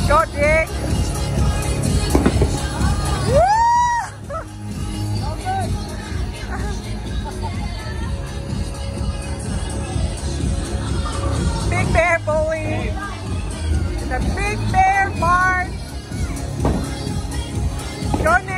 Go, Jake. Big Bear bowling. The Big Bear Park. Go, Nick.